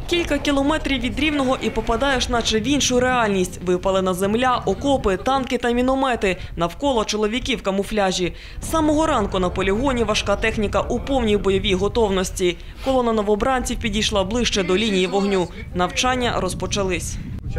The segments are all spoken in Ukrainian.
Кілька кілометрів від Рівного і попадаєш наче в іншу реальність. Випалена земля, окопи, танки та міномети. Навколо чоловіки в камуфляжі. З самого ранку на полігоні важка техніка у повній бойовій готовності. Колона новобранців підійшла ближче до лінії вогню. Навчання розпочались.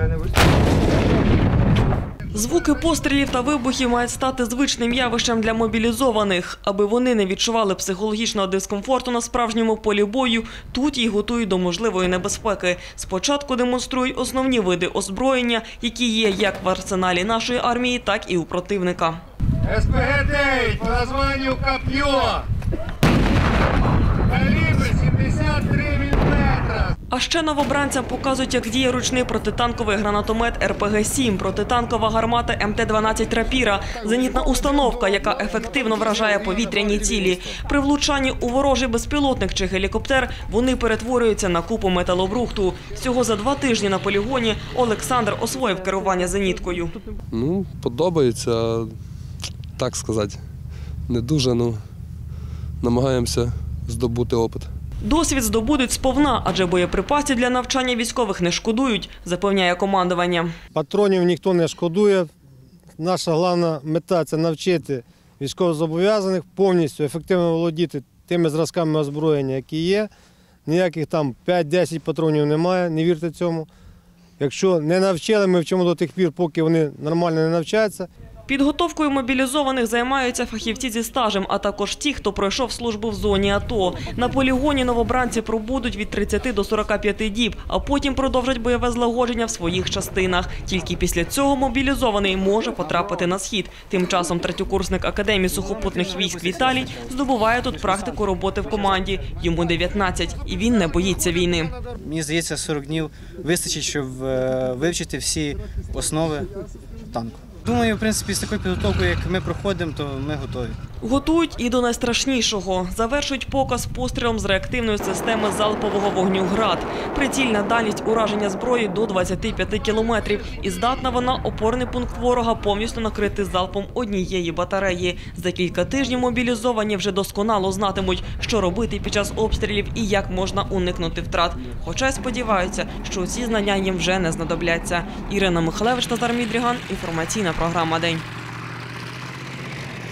Звуки пострілів та вибухів мають стати звичним явищем для мобілізованих. Аби вони не відчували психологічного дискомфорту на справжньому полі бою, тут їх готують до можливої небезпеки. Спочатку демонструють основні види озброєння, які є як в арсеналі нашої армії, так і у противника. СПГ-9 по названню «Коп'є». Калібр 73 мм. А ще новобранцям показують, як діє ручний протитанковий гранатомет РПГ-7, протитанкова гармата МТ-12 «Рапіра», зенітна установка, яка ефективно вражає повітряні цілі. При влучанні у ворожий безпілотник чи гелікоптер вони перетворюються на купу металобрухту. Всього за 2 тижні на полігоні Олександр освоїв керування зеніткою. Подобається, так сказати, не дуже, намагаємося здобути опит. Досвід здобудуть сповна, адже боєприпасів для навчання військових не шкодують, запевняє командування. Патронів ніхто не шкодує. Наша головна мета – це навчити військовозобов'язаних повністю ефективно володіти тими зразками озброєння, які є. Ніяких там 5-10 патронів немає, не вірте цьому. Якщо не навчили, ми вчимо до тих пір, поки вони нормально не навчаються. Підготовкою мобілізованих займаються фахівці зі стажем, а також ті, хто пройшов службу в зоні АТО. На полігоні новобранці пробудуть від 30 до 45 діб, а потім продовжать бойове злагодження в своїх частинах. Тільки після цього мобілізований може потрапити на схід. Тим часом третьокурсник Академії сухопутних військ Віталій здобуває тут практику роботи в команді. Йому 19, і він не боїться війни. Мені здається, 40 днів вистачить, щоб вивчити всі основи танку. Думаю, в принципі, з такою підготовкою, як ми проходимо, то ми готові. Готують і до найстрашнішого. Завершують показ пострілом з реактивної системи залпового вогню «Град». Прицільна дальність ураження зброї до 25 кілометрів. І здатна вона опорний пункт ворога повністю накрити залпом однієї батареї. За кілька тижнів мобілізовані вже досконало знатимуть, що робити під час обстрілів і як можна уникнути втрат. Хоча й сподіваються, що ці знання їм вже не знадобляться. Ірина Михалевич, Назар Мідріган. Інформаційна програма «День».